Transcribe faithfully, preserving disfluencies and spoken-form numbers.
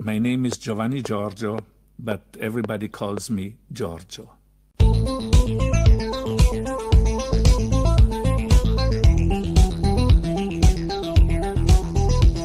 my name is Giovanni Giorgio, but everybody calls me Giorgio.